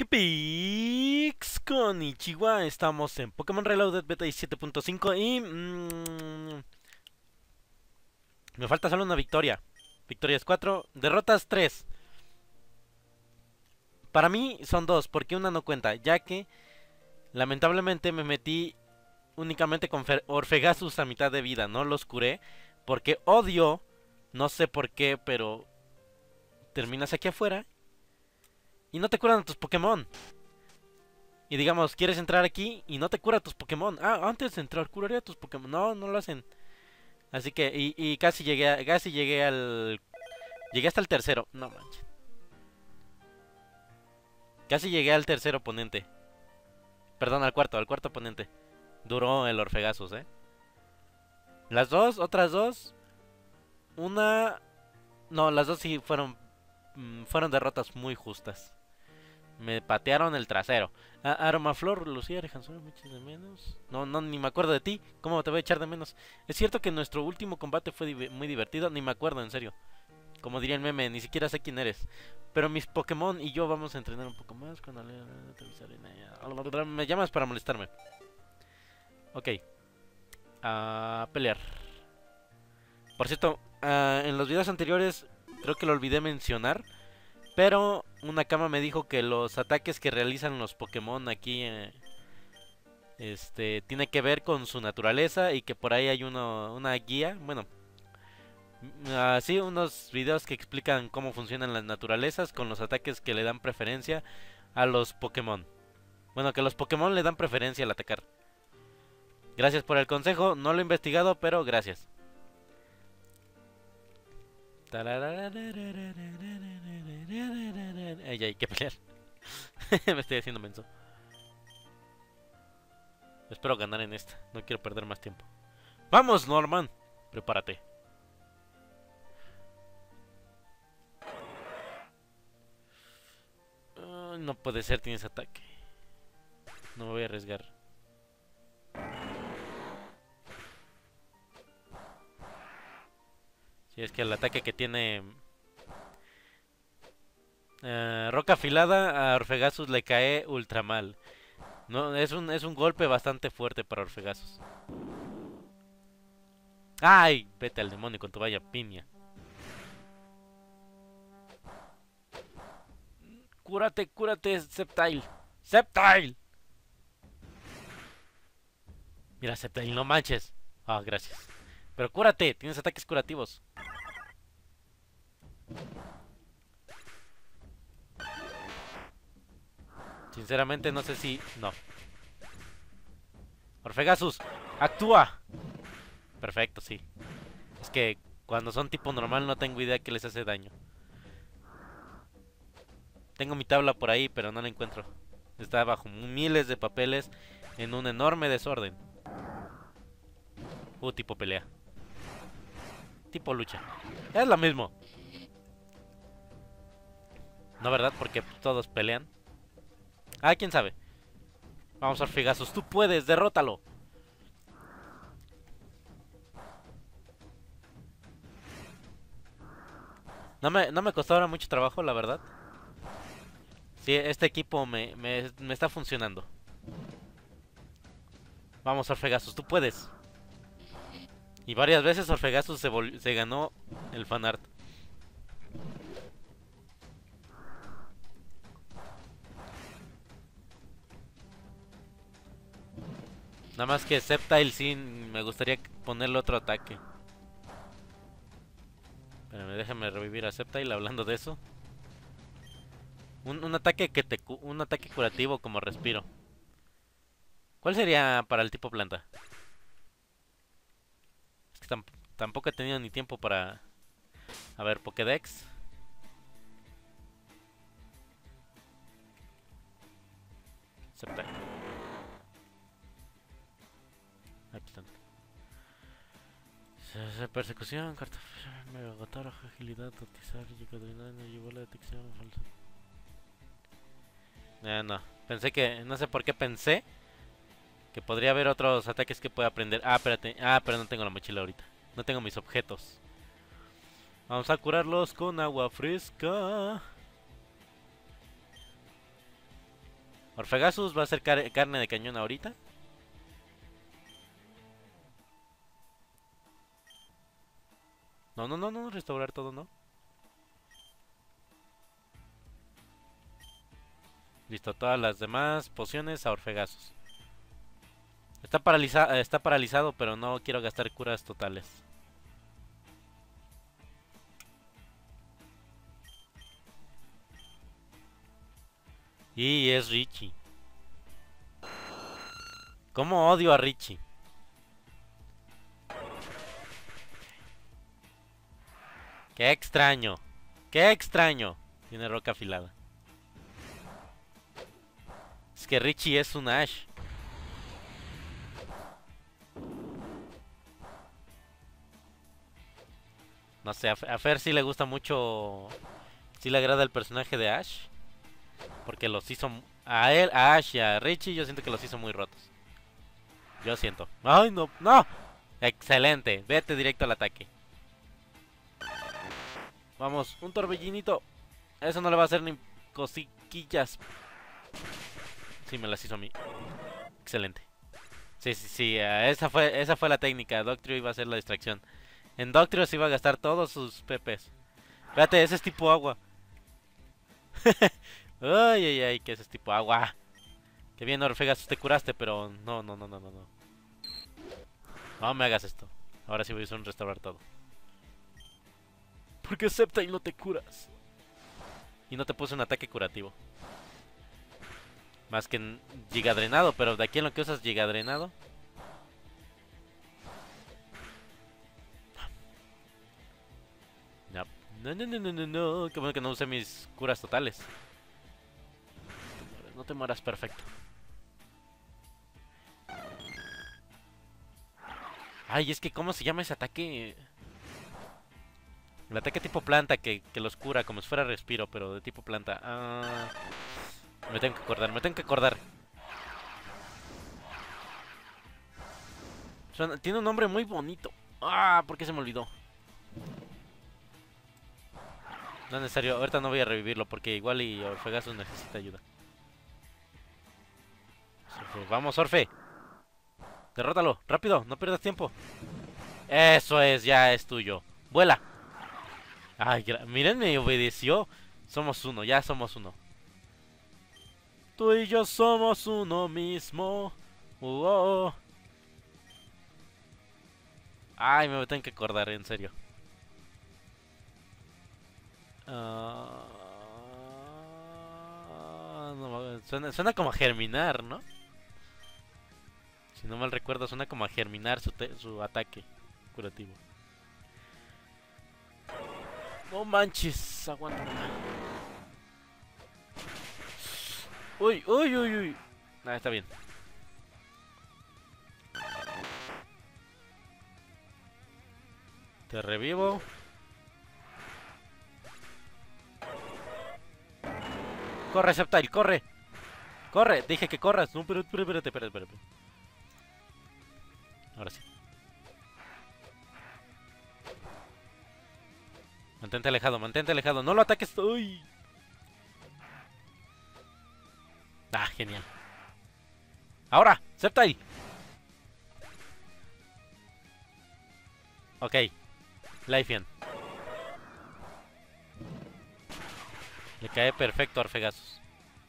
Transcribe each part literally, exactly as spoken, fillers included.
¿Qué pics? Konnichiwa, estamos en Pokémon Reloaded Beta siete punto cinco y... Mmm, me falta solo una victoria. Victorias cuatro, derrotas tres. Para mí son dos, porque una no cuenta, ya que lamentablemente me metí únicamente con Orfegasus a mitad de vida, no los curé, porque odio, no sé por qué, pero terminas aquí afuera y no te curan a tus Pokémon. Y digamos, quieres entrar aquí y no te cura a tus Pokémon. Ah, antes de entrar, curaría a tus Pokémon. No, no lo hacen. Así que, y, y casi llegué a, casi llegué al... Llegué hasta el tercero. No manches. Casi llegué al tercer oponente. Perdón, al cuarto, al cuarto oponente. Duró el Orfegasus, eh. Las dos, otras dos. Una... No, las dos sí fueron... Fueron derrotas muy justas. Me patearon el trasero. Ah, Aromaflor, Lucía, Alejandro, me echas de menos. No, no, ni me acuerdo de ti. ¿Cómo te voy a echar de menos? Es cierto que nuestro último combate fue di muy divertido. Ni me acuerdo, en serio. Como diría el meme, ni siquiera sé quién eres. Pero mis Pokémon y yo vamos a entrenar un poco más. Cuando me llamas para molestarme. Ok. A pelear. Por cierto, uh, en los videos anteriores creo que lo olvidé mencionar. Pero una cama me dijo que los ataques que realizan los Pokémon aquí eh, este, tiene que ver con su naturaleza y que por ahí hay uno, una guía, bueno, así uh, unos videos que explican cómo funcionan las naturalezas con los ataques que le dan preferencia a los Pokémon. Bueno, que los Pokémon le dan preferencia al atacar. Gracias por el consejo, no lo he investigado, pero gracias. Ay, hay que pelear. Me estoy haciendo menso. Espero ganar en esta. No quiero perder más tiempo. ¡Vamos, Norman! Prepárate. Uh, no puede ser, tienes ataque. No me voy a arriesgar. Si es que el ataque que tiene... Uh, roca afilada a Orfegasus le cae ultra mal. No, es un, es un golpe bastante fuerte para Orfegasus. ¡Ay! Vete al demonio con tu vaya piña. Cúrate, cúrate, Sceptile. ¡Sceptile! Mira, Sceptile, no manches. Ah, gracias. Pero cúrate, tienes ataques curativos. Sinceramente no sé si... No. Orfegasus, actúa. Perfecto, sí. Es que cuando son tipo normal no tengo idea que les hace daño. Tengo mi tabla por ahí, pero no la encuentro. Está bajo miles de papeles en un enorme desorden. Uh, tipo pelea. Tipo lucha. Es lo mismo. No, ¿verdad? Porque todos pelean. Ah, quién sabe. Vamos, Orfegasus, tú puedes, derrótalo. No me, no me costó ahora mucho trabajo, la verdad. Sí, este equipo me, me, me está funcionando. Vamos, Orfegasus, tú puedes. Y varias veces Orfegasus se, se ganó el fanart. Nada más que Sceptile sí me gustaría ponerle otro ataque. Espérame, déjame revivir a Sceptile hablando de eso. Un, un ataque que te un ataque curativo como respiro. ¿Cuál sería para el tipo planta? Es que tamp tampoco he tenido ni tiempo para... A ver, Pokédex. Sceptile. Ahí están. Persecución, carta... Mega agotar, agilidad, atizar, no llevó la detección falsa. Eh, no, pensé que... No sé por qué pensé que podría haber otros ataques que pueda aprender. Ah, espérate. Ah, pero no tengo la mochila ahorita. No tengo mis objetos. Vamos a curarlos con agua fresca. Orfegasus va a ser car carne de cañón ahorita. No, no, no, no, restaurar todo, no. Listo, todas las demás pociones a Orfegasus. Está, paraliza está paralizado, pero no quiero gastar curas totales. Y es Richie. ¿Cómo odio a Richie? Qué extraño. Qué extraño. Tiene roca afilada. Es que Richie es un Ash. No sé, a Fer sí le gusta mucho. Sí le agrada el personaje de Ash. Porque los hizo. A él, a Ash y a Richie, yo siento que los hizo muy rotos. Yo siento. ¡Ay, no! ¡No! Excelente. Vete directo al ataque. Vamos, un torbellinito. Eso no le va a hacer ni cosiquillas. Sí, me las hizo a mí. Excelente. Sí, sí, sí. Uh, esa, fue, esa fue la técnica. Doctrio iba a ser la distracción. En Doctrio se iba a gastar todos sus P Ps. Espérate, ese es tipo agua. Ay, ay, ay, que ese es tipo agua. Qué bien, Orfegasus, te curaste, pero no, no, no, no, no, no. No me hagas esto. Ahora sí voy a usar un restaurar todo. Porque acepta y no te curas. Y no te puse un ataque curativo. Más que en Giga Drenado, pero de aquí en lo que usas Giga Drenado. No, no, no, no, no, no. Qué bueno que no usé mis curas totales. No te mueras, perfecto. Ay, es que ¿cómo se llama ese ataque? El ataque tipo planta que, que los cura como si fuera respiro, pero de tipo planta. Ah, me tengo que acordar, me tengo que acordar. Suena, tiene un nombre muy bonito. Ah, ¿por qué se me olvidó? No es necesario, ahorita no voy a revivirlo porque igual y Orfegasus necesita ayuda. Orfe, vamos, Orfe. Derrótalo, rápido, no pierdas tiempo. Eso es, ya es tuyo. Vuela. Ay, miren, me obedeció. Somos uno, ya somos uno. Tú y yo somos uno mismo. Uh -oh. Ay, me tengo que acordar, en serio. Uh, no, suena, suena como a germinar, ¿no? Si no mal recuerdo, suena como a germinar su, su ataque curativo. No manches, aguanta. Uy, uy, uy, uy. Ah, está bien. Te revivo. Corre, Sceptile, corre. Corre, dije que corras. No, pero espérate, espérate, espérate. Ahora sí. Mantente alejado, mantente alejado. No lo ataques. Uy. Ah, genial. Ahora, Sceptile. Ok. Laifian. Le cae perfecto a Orfegasus.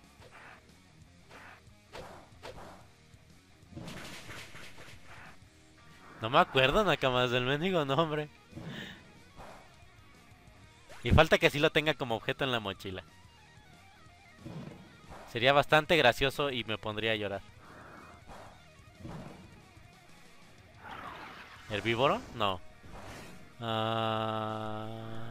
No me acuerdo, Nakamas, del mendigo nombre. Y falta que sí lo tenga como objeto en la mochila. Sería bastante gracioso y me pondría a llorar. ¿Herbívoro? No. Uh...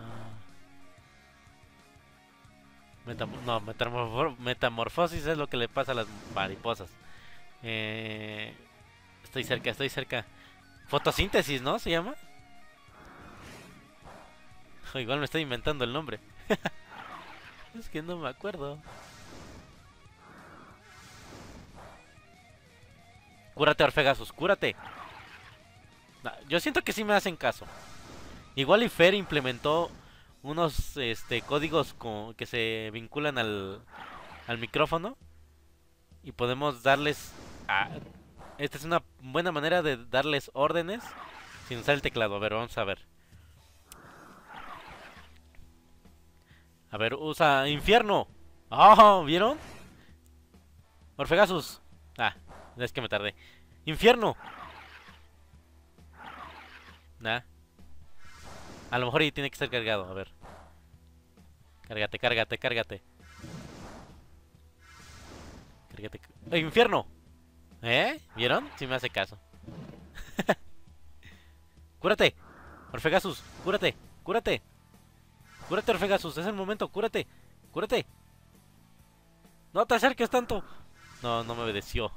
Metam no, metamorf metamorfosis es lo que le pasa a las mariposas. Eh... Estoy cerca, estoy cerca. Fotosíntesis, ¿no? ¿Se llama? Igual me estoy inventando el nombre. Es que no me acuerdo. Cúrate, Orfegasus, cúrate. No, yo siento que sí me hacen caso. Igual y Fer implementó unos este, códigos con, que se vinculan al, al micrófono. Y podemos darles... A... Esta es una buena manera de darles órdenes sin usar el teclado. A ver, vamos a ver. A ver, usa infierno. ¡Oh! ¿Vieron? Orfegasus. Ah, es que me tardé. ¡Infierno! Nah. A lo mejor y tiene que estar cargado, a ver. Cárgate, cárgate, cárgate. Cárgate. ¡Eh, infierno! ¿Eh? ¿Vieron? Sí me hace caso. ¡Cúrate! Orfegasus, cúrate, cúrate. Cúrate, Orfegasus, es el momento, cúrate. Cúrate. No te acerques tanto. No, no me obedeció.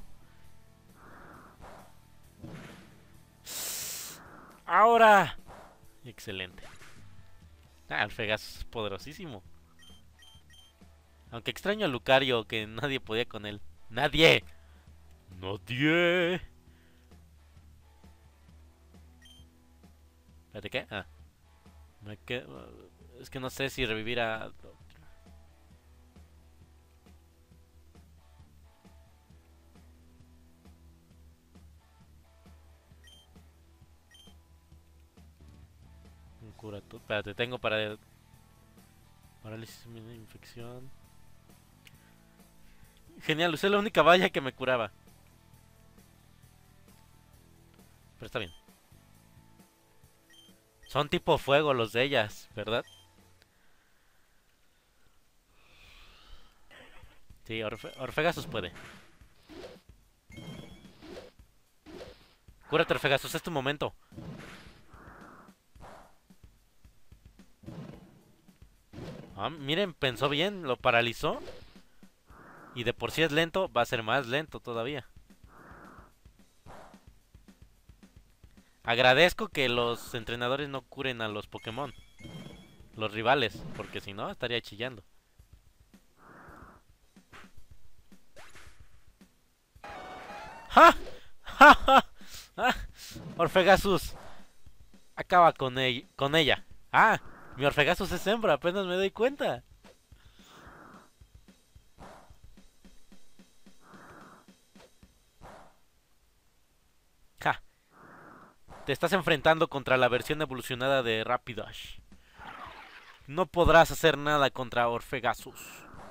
¡Ahora! Excelente. Ah, Orfegasus es poderosísimo. Aunque extraño a Lucario, que nadie podía con él. ¡Nadie! ¡Nadie! Espérate, ¿qué? Ah. Me quedo... Es que no sé si revivir a... Cura tú. Espérate, tengo para... Parálisis, infección... Genial, usé la única valla que me curaba. Pero está bien. Son tipo fuego los de ellas, ¿verdad? Sí, Orfe Orfegasus puede. Cúrate, Orfegasus, es tu momento. Ah, miren, pensó bien, lo paralizó. Y de por sí es lento, va a ser más lento todavía. Agradezco que los entrenadores no curen a los Pokémon. Los rivales, porque si no, estaría chillando. ¡Ja! ¡Ja, ja! ¡Ah! Orfegasus. Acaba con, ella, con ella. ¡Ah! Mi Orfegasus es hembra, apenas me doy cuenta. ¡Ja! Te estás enfrentando contra la versión evolucionada de Rapidash. No podrás hacer nada contra Orfegasus.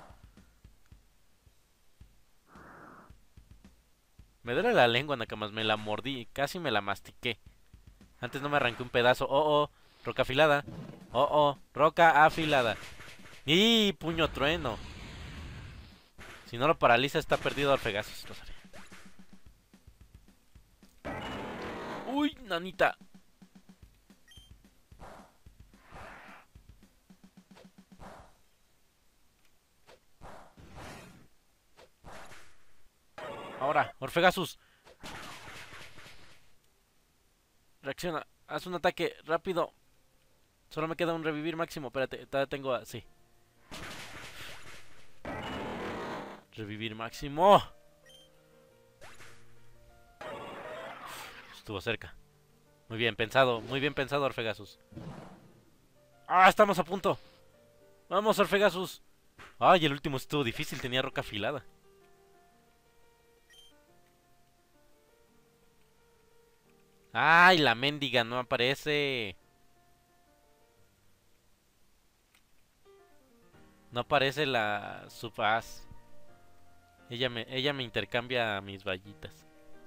Me duele la lengua, Nakamas, me la mordí, casi me la mastiqué. Antes no me arranqué un pedazo. Oh, oh, roca afilada. Oh, oh, roca afilada. Y puño trueno. Si no lo paraliza, está perdido Orfegasus. Uy, nanita. Ahora, Orfegasus. Reacciona. Haz un ataque rápido. Solo me queda un revivir máximo. Espérate, todavía tengo así. Revivir máximo. Estuvo cerca. Muy bien pensado, muy bien pensado, Orfegasus. ¡Ah, estamos a punto! ¡Vamos, Orfegasus! ¡Ay, el último estuvo difícil! Tenía roca afilada. ¡Ay, la mendiga no aparece! No aparece la Subas. Ella me, ella me intercambia mis vallitas.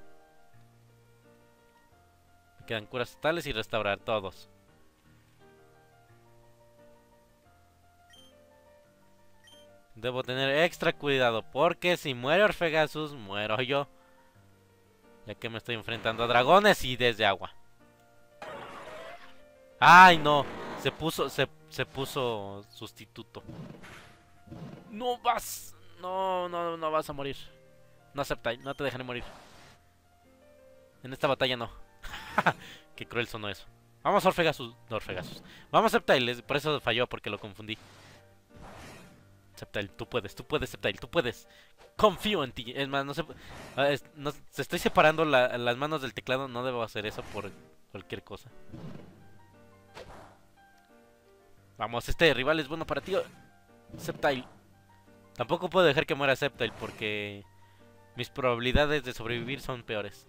Me quedan curas totales y restaurar todos. Debo tener extra cuidado porque si muere Orfegasus, muero yo. Ya que me estoy enfrentando a dragones y desde agua. ¡Ay, no! Se puso, se, se puso sustituto. No vas. No, no, no vas a morir. No acepta, no te dejaré morir. En esta batalla no. Qué cruel sonó eso. Vamos, Orfegasus. No, Orfegasus. Vamos, Sceptile. Por eso falló, porque lo confundí. Sceptile, tú puedes, tú puedes, Sceptile, tú puedes. Confío en ti. Es más, no sé. No, se estoy separando la, las manos del teclado. No debo hacer eso por cualquier cosa. Vamos, este rival es bueno para ti. Sceptile. Tampoco puedo dejar que muera Sceptile porque mis probabilidades de sobrevivir son peores.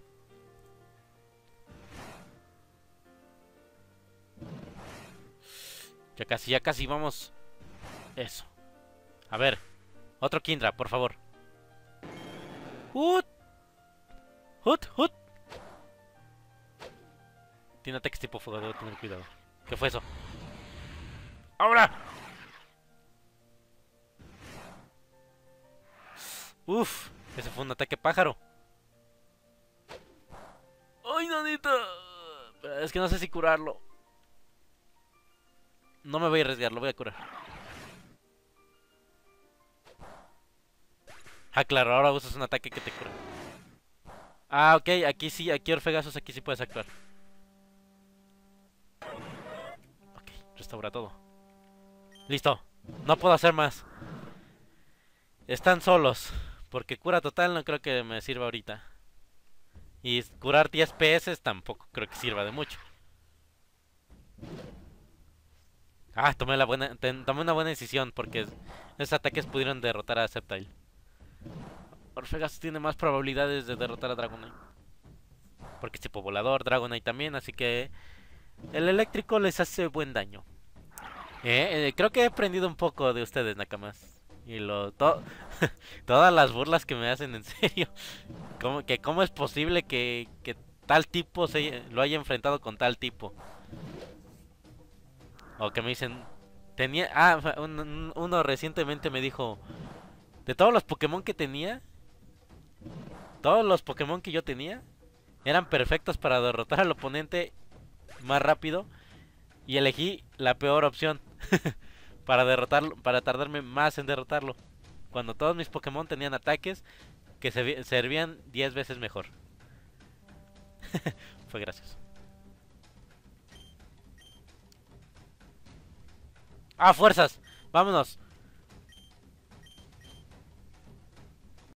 Ya casi, ya casi, vamos. Eso. A ver. Otro Kindra, por favor. ¡Hut! ¡Hut! ¡Hut! Tiene ataques tipo fuego, debo tener cuidado. ¿Qué fue eso? ¡Ahora! Uf, ese fue un ataque pájaro. ¡Ay, nanita! Es que no sé si curarlo. No me voy a arriesgar, lo voy a curar. Ah, claro, ahora usas un ataque que te cura. Ah, ok, aquí sí, aquí Orfegasos, aquí sí puedes actuar. Ok, restaura todo. Listo, no puedo hacer más. Están solos, porque cura total no creo que me sirva ahorita. Y curar diez P S tampoco creo que sirva de mucho. Ah, tomé, la buena, tomé una buena decisión, porque esos ataques pudieron derrotar a Sceptile. Orfegasos tiene más probabilidades de derrotar a Dragonite, porque es tipo volador, Dragonite también, así que el eléctrico les hace buen daño. Eh, eh, creo que he aprendido un poco de ustedes, Nakamas. Y lo to todas las burlas que me hacen, en serio. ¿Cómo, que cómo es posible que, que tal tipo se lo haya enfrentado con tal tipo? O que me dicen... Tenía... Ah, un, un, uno recientemente me dijo... De todos los Pokémon que tenía... Todos los Pokémon que yo tenía... Eran perfectos para derrotar al oponente más rápido. Y elegí la peor opción. Para derrotarlo, para tardarme más en derrotarlo. Cuando todos mis Pokémon tenían ataques que se servían diez veces mejor. Fue gracioso. ¡Ah, fuerzas! ¡Vámonos!